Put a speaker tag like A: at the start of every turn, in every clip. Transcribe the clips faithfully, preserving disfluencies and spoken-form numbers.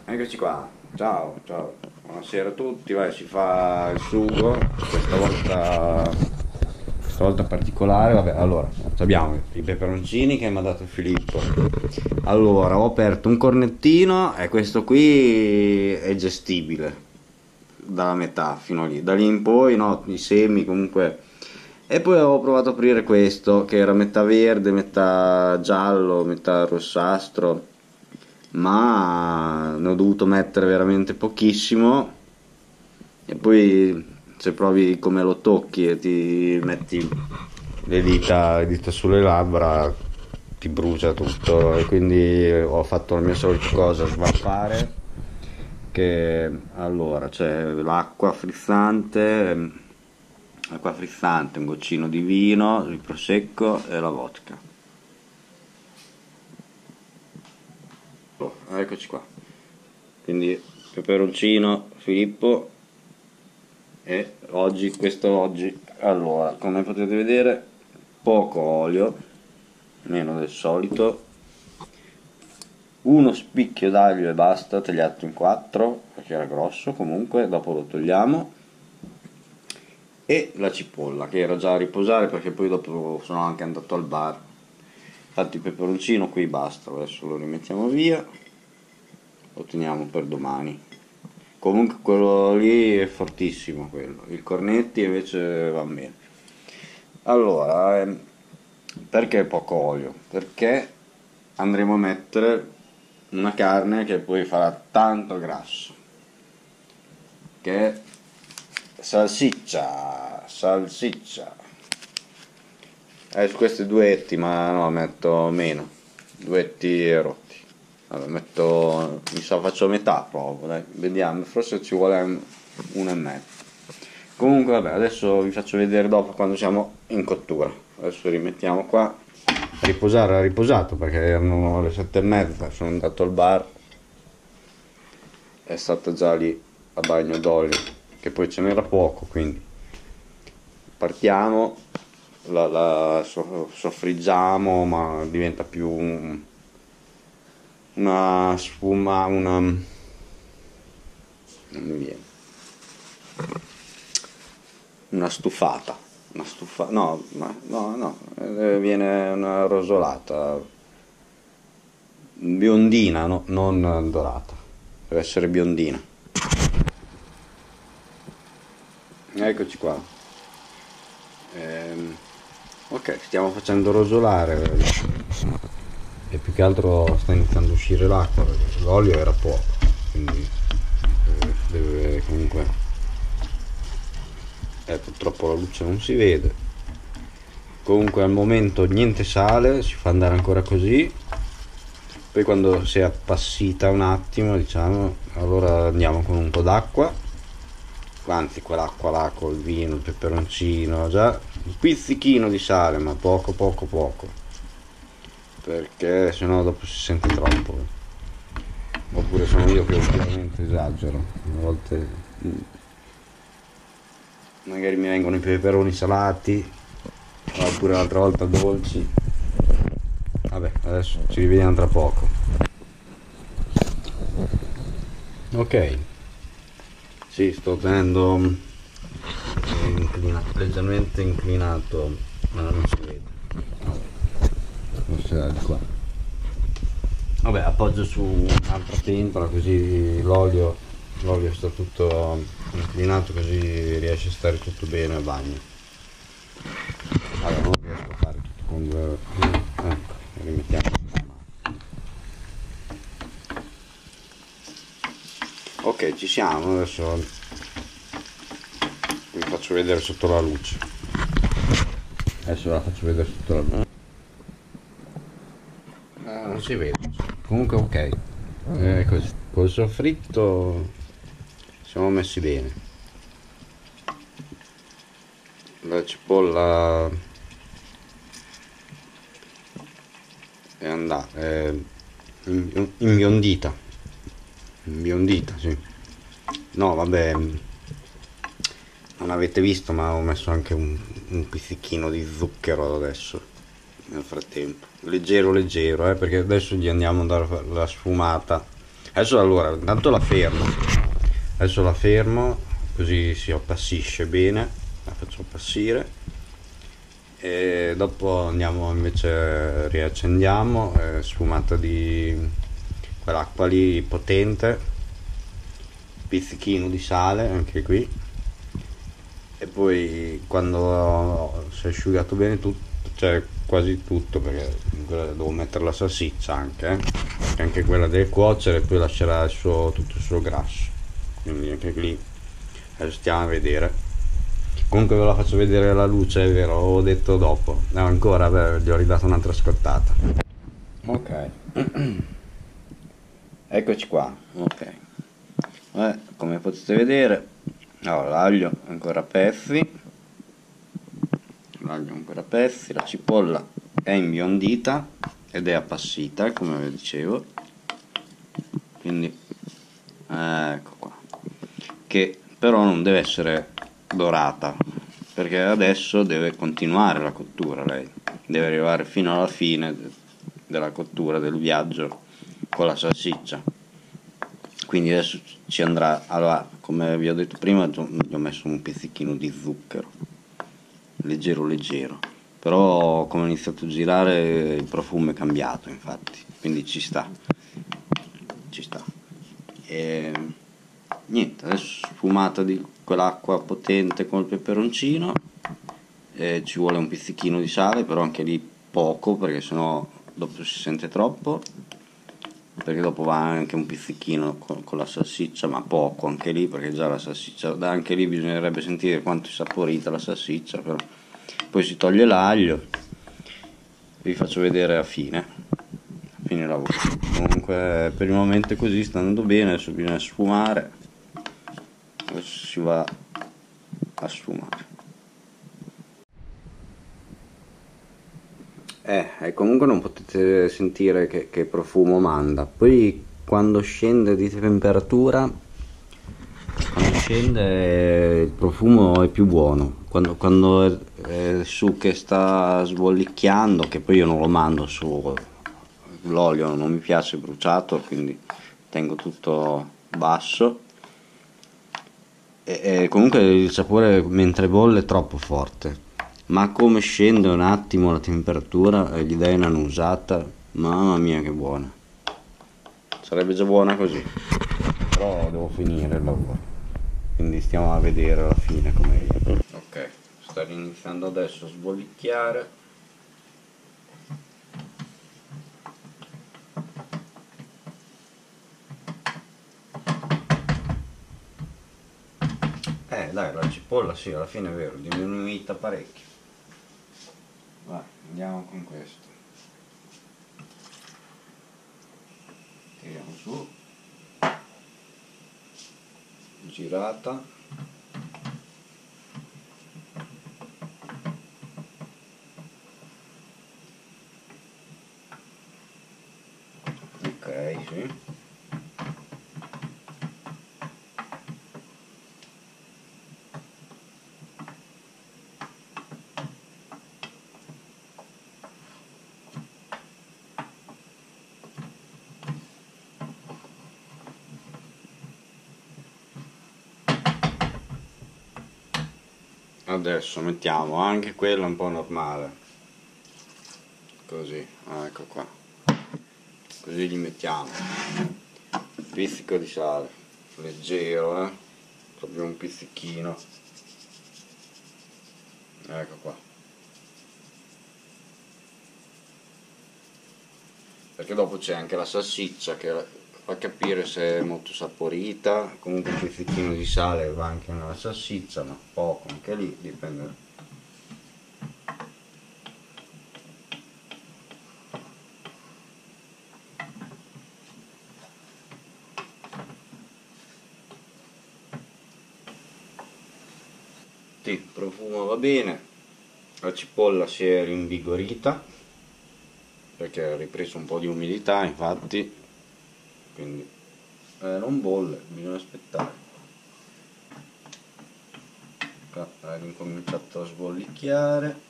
A: Eccoci qua, ciao, ciao, buonasera a tutti, vai, si fa il sugo, questa volta, questa volta particolare, vabbè, allora, abbiamo i peperoncini che mi ha dato Filippo, allora, ho aperto un cornettino e questo qui è gestibile, dalla metà fino lì, da lì in poi, no, i semi comunque, e poi ho provato ad aprire questo, che era metà verde, metà giallo, metà rossastro, ma ne ho dovuto mettere veramente pochissimo e poi se provi come lo tocchi e ti metti le dita, le dita sulle labbra ti brucia tutto e quindi ho fatto la mia solita cosa, svappare, che allora c'è l'acqua frizzante, acqua frizzante, un goccino di vino, il prosecco e la vodka. Eccoci qua, quindi peperoncino Filippo, e oggi, questo oggi, allora, come potete vedere, poco olio, meno del solito, uno spicchio d'aglio e basta, tagliato in quattro, perché era grosso comunque, dopo lo togliamo, e la cipolla, che era già a riposare, perché poi dopo sono anche andato al bar. Infatti il peperoncino qui basta, adesso lo rimettiamo via, lo teniamo per domani. Comunque quello lì è fortissimo, quello, il cornetti invece va bene. Allora, ehm, perché poco olio? Perché andremo a mettere una carne che poi farà tanto grasso, che è salsiccia, salsiccia. Eh, su questi duetti, ma no, metto meno, duetti rotti. Allora, metto, mi sa, faccio metà proprio, dai, vediamo, forse ci vuole un, uno e mezzo. Comunque vabbè, adesso vi faccio vedere dopo quando siamo in cottura. Adesso rimettiamo qua a riposare, ha riposato perché erano le sette e mezza, sono andato al bar, è stato già lì a bagno d'olio, che poi ce n'era poco, quindi partiamo, la, la so- soffriggiamo, ma diventa più un- una sfuma, una, non mi viene, una stufata, una stufa, no, ma- no, no, eh, viene una rosolata, biondina, no, non dorata, deve essere biondina. Eccoci qua. Ehm, ok, stiamo facendo rosolare e più che altro sta iniziando a uscire l'acqua perché l'olio era poco, quindi deve, deve comunque, eh, purtroppo la luce non si vede. Comunque al momento niente sale, si fa andare ancora così, poi quando si è appassita un attimo, diciamo, allora andiamo con un po' d'acqua, anzi quell'acqua là col vino, il peperoncino, già un pizzichino di sale, ma poco poco poco, perché sennò dopo si sente troppo. Oppure sono io che ultimamente esagero, a volte mm, magari mi vengono i peperoni salati, oppure l'altra volta dolci. Vabbè, adesso ci rivediamo tra poco. Ok, sì, sto tenendo eh, inclina- leggermente inclinato, ma non si vede. Forse da di qua. Vabbè, appoggio su un'altra pentola così l'olio, l'olio sta tutto inclinato, così riesce a stare tutto bene a bagno. Allora, non riesco a fare tutto con due. Ecco, rimettiamo. Ok, ci siamo, adesso vi faccio vedere sotto la luce. Adesso la faccio vedere sotto la luce. Eh, non si vede. Comunque ok. Eh, così. Col soffritto siamo messi bene. La cipolla è andata, è imbiondita. Imbiondita, sì. No, vabbè, non avete visto, ma ho messo anche un, un pizzichino di zucchero adesso, nel frattempo. Leggero, leggero, eh, perché adesso gli andiamo a dare la sfumata Adesso allora, intanto la fermo, adesso la fermo così si appassisce bene, la faccio appassire e dopo andiamo invece, riaccendiamo, eh, sfumata di quell'acqua lì potente, pizzichino di sale anche qui, e poi quando si è asciugato bene tutto, cioè quasi tutto, perché devo mettere la salsiccia anche, eh, che anche quella deve cuocere e poi lascerà il suo, tutto il suo grasso, quindi anche lì adesso stiamo a vedere. Comunque ve la faccio vedere alla luce, è vero, ho detto dopo, no ancora, beh, gli ho ridato un'altra scottata. Ok. Eccoci qua, ok. Eh, come potete vedere, allora, l'aglio è ancora a pezzi, l'aglio è ancora a pezzi, la cipolla è imbiondita ed è appassita, come vi dicevo, quindi ecco qua, che però non deve essere dorata, perché adesso deve continuare la cottura, lei deve arrivare fino alla fine della cottura del viaggio con la salsiccia. Quindi adesso ci andrà, allora, come vi ho detto prima, gli ho messo un pizzichino di zucchero, leggero leggero, però come ho iniziato a girare il profumo è cambiato, infatti, quindi ci sta, ci sta. E niente, adesso sfumata di quell'acqua potente con il peperoncino, e ci vuole un pizzichino di sale, però anche lì poco, perché sennò dopo si sente troppo, perché dopo va anche un pizzichino con, con la salsiccia, ma poco anche lì, perché già la salsiccia, anche lì bisognerebbe sentire quanto è saporita la salsiccia, però poi si toglie l'aglio, vi faccio vedere a fine, a fine lavoro. Comunque per il momento è così, sta andando bene, adesso bisogna sfumare, adesso si va a sfumare. Eh, e comunque non potete sentire che, che profumo manda. Poi quando scende di temperatura, quando scende il profumo è più buono. Quando, quando è, è su che sta sbollicchiando, che poi io non lo mando su, l'olio non mi piace bruciato, quindi tengo tutto basso. E, e comunque il sapore mentre bolle è troppo forte. Ma come scende un attimo la temperatura e gli dai un'annusata, mamma mia che buona. Sarebbe già buona così, però devo finire il lavoro, quindi stiamo a vedere alla fine come viene. Ok, sta iniziando adesso a sbollicchiare. Eh dai, la cipolla sì, alla fine è vero, diminuita parecchio. Vai, andiamo con questo. Tiriamo su, girata. Ok, sì. Adesso mettiamo anche quello un po' normale, così, ah, ecco qua, così gli mettiamo un pizzico di sale, leggero, eh? Proprio un pizzichino, ecco qua, perché dopo c'è anche la salsiccia che fa capire se è molto saporita. Comunque un pizzichino di sale va anche nella salsiccia, ma poco anche lì, dipende. Sì, il profumo va bene, la cipolla si è rinvigorita perché ha ripreso un po' di umidità, infatti, quindi eh, non bolle, bisogna aspettare. Ha ricominciato a sbollicchiare.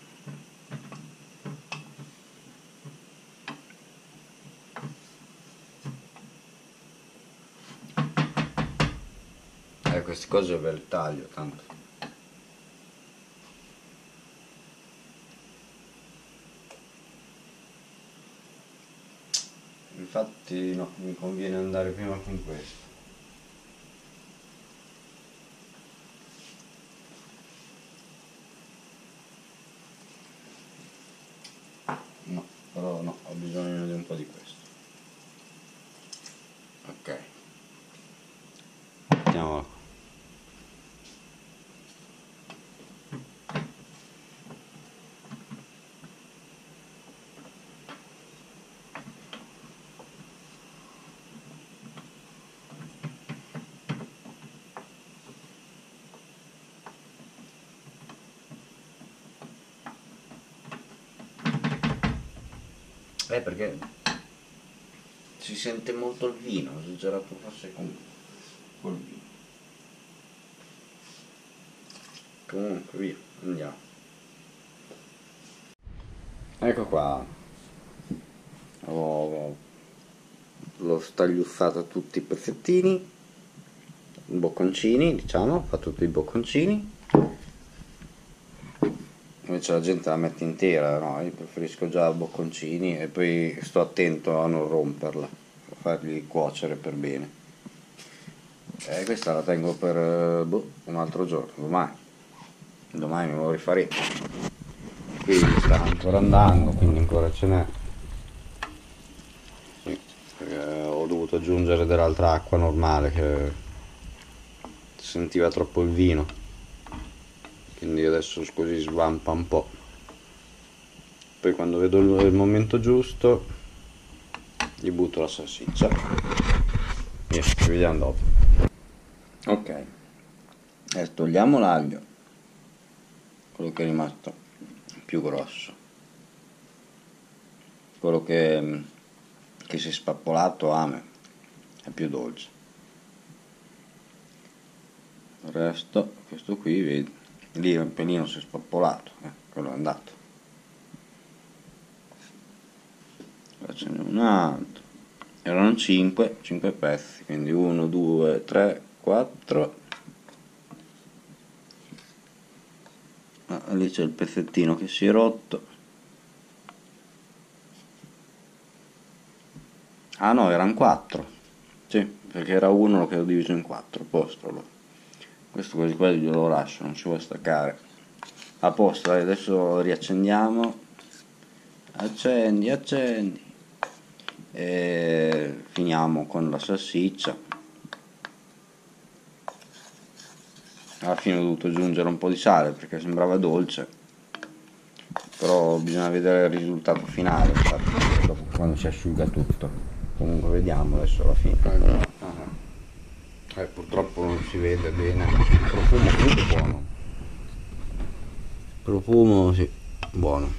A: Eh, queste cose ve le taglio tanto. Infatti no, mi conviene andare prima con questo. No, però no, ho bisogno di un po' di questo. Ok. Mettiamolo qua. Eh, perché si sente molto il vino, ho esagerato forse con col vino. Comunque via, andiamo. Ecco qua. Ho, l'ho stagliuzzata tutti i pezzettini, bocconcini, diciamo, fa tutti i bocconcini. Invece la gente la mette intera, no? Io preferisco già bocconcini e poi sto attento a non romperla, a farli cuocere per bene. E questa la tengo per boh, un altro giorno, domani. Domani me lo rifaremo. Qui sta ancora andando, quindi ancora ce n'è. Sì, ho dovuto aggiungere dell'altra acqua normale che sentiva troppo il vino, quindi adesso così svampa un po'. Poi quando vedo il momento giusto gli butto la salsiccia e ci vediamo dopo. Ok, adesso togliamo l'aglio, quello che è rimasto più grosso, quello che, che si è spappolato ame, è più dolce. Il resto, questo qui, vedi, lì un pelino si è spappolato, eh, quello è andato. Facciamo un altro. Erano cinque, cinque pezzi, quindi uno, due, tre, quattro. Ah, lì c'è il pezzettino che si è rotto. Ah no, erano quattro. Sì, perché era uno che ho diviso in quattro, a posto allora. Questo così qua glielo lascio, non ci vuole staccare. A posto, dai, adesso riaccendiamo. Accendi, accendi. E finiamo con la salsiccia. Alla fine ho dovuto aggiungere un po' di sale perché sembrava dolce, però bisogna vedere il risultato finale, infatti, dopo quando si asciuga tutto. Comunque vediamo adesso alla fine. Eh, purtroppo non si vede bene. Il profumo comunque buono. Profumo sì, buono.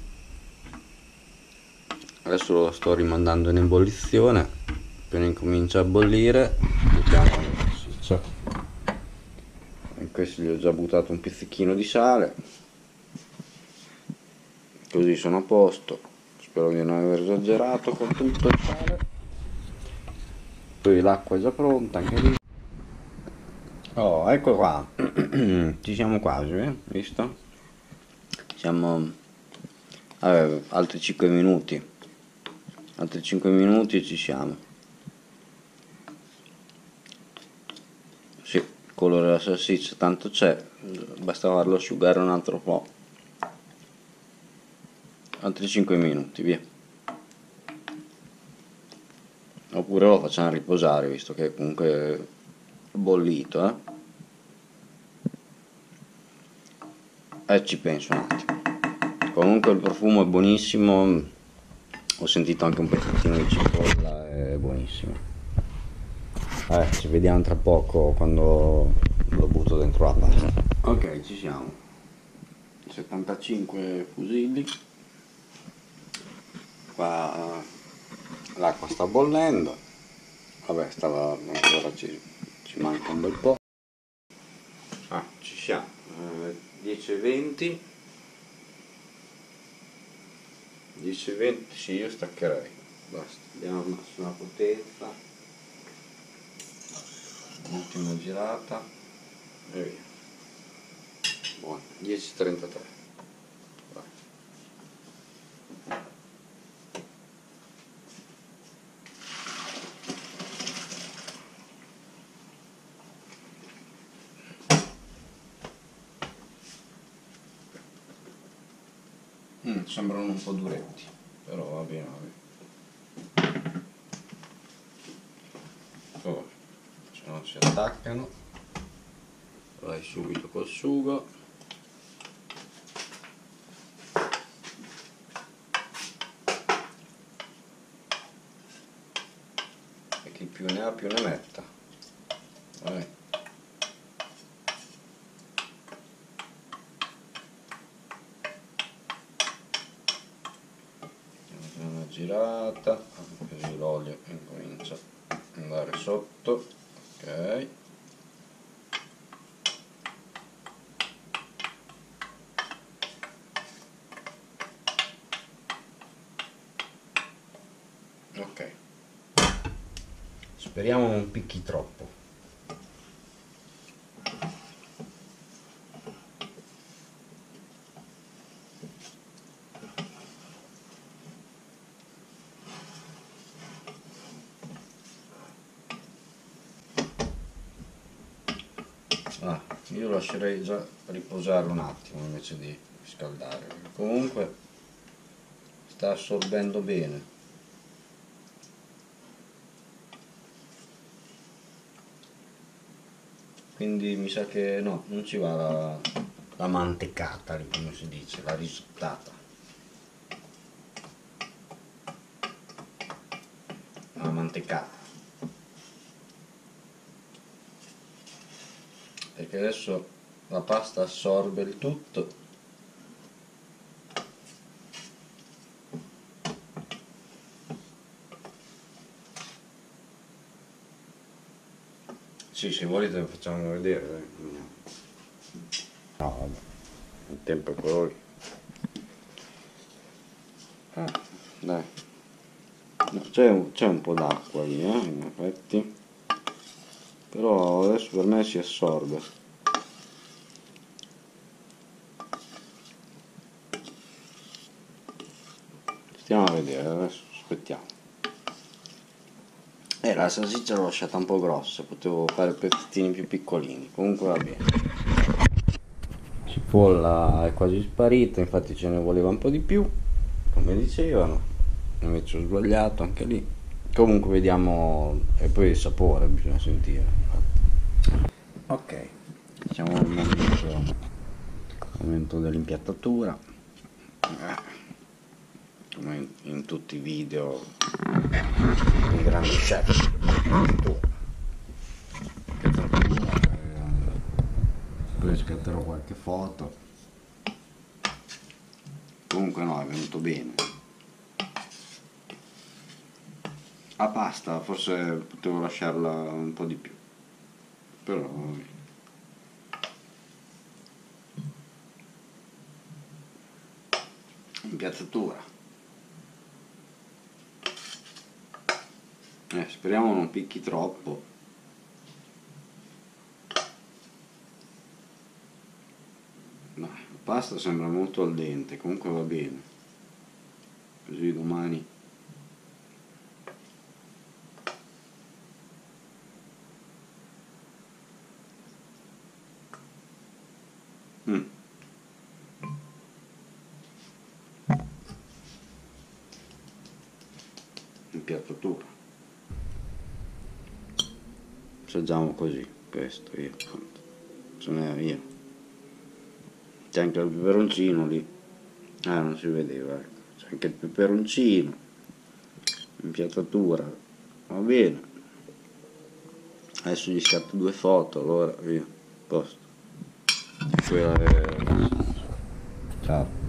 A: Adesso lo sto rimandando in ebollizione. Appena incomincia a bollire mettiamo la salsiccia. In questo gli ho già buttato un pizzichino di sale, così sono a posto. Spero di non aver esagerato con tutto il sale. Poi l'acqua è già pronta anche lì. Oh, ecco qua. Ci siamo quasi, eh? Visto? Siamo vabbè, altri cinque minuti. Altri cinque minuti e ci siamo. Sì, il colore della salsiccia tanto c'è, basta farlo asciugare un altro po'. Altri cinque minuti, via. Oppure lo facciamo riposare, visto che comunque è bollito, eh. E ci penso un attimo. Comunque il profumo è buonissimo. Ho sentito anche un pezzettino di cipolla, è buonissimo. Eh, ci vediamo tra poco quando lo butto dentro la pasta. Ok, ci siamo. settantacinque fusilli. Qua l'acqua sta bollendo. Vabbè, stava ancora ci, ci manca un bel po'. Ah, ci siamo. Eh, dieci e venti. dieci e venti, sì, io staccherei. Basta, andiamo a massima potenza. ultima girata e via. Buono, dieci e trentatré. Vai. Mm, sembrano un po' duretti, però va bene, va bene. Oh, se non si attaccano, vai subito col sugo. E chi più ne ha più ne metta. Vai. Una girata, così l'olio incomincia ad andare sotto. Ok. Ok. Speriamo non picchi troppo. Ah, io lascerei già riposare un attimo invece di scaldare, comunque sta assorbendo bene. Quindi mi sa che no, non ci va la, la mantecata, come si dice, la risottata. La mantecata. Perché adesso la pasta assorbe il tutto. Sì, se volete lo facciamo vedere. Dai. No, vabbè, il tempo è quello lì. Ah, dai. No, c'è un, c'è un po' d'acqua lì, eh, in effetti. Però adesso per me si assorbe. Stiamo a vedere, adesso aspettiamo. Eh, la salsiccia l'ho lasciata un po' grossa, potevo fare pezzettini più piccolini, comunque va bene. Cipolla è quasi sparita, infatti ce ne voleva un po' di più, come dicevano, invece ho sbagliato anche lì. Comunque vediamo, e poi il sapore bisogna sentire. Ok, siamo al momento, momento dell'impiattatura. Eh, come in, in tutti i video i grandi chef. Poi scatterò qualche foto. Comunque no, è venuto bene. La pasta forse potevo lasciarla un po' di più, però impiazzatura. Eh, speriamo non picchi troppo. No, la pasta sembra molto al dente, comunque va bene. Così domani mm. Impiattatura. Assaggiamo così, questo io, se ne è via. C'è anche il peperoncino lì. Ah, non si vedeva, ecco. C'è anche il peperoncino. Impiattatura. Va bene. Adesso gli scatto due foto, allora via. Posto. Ciao.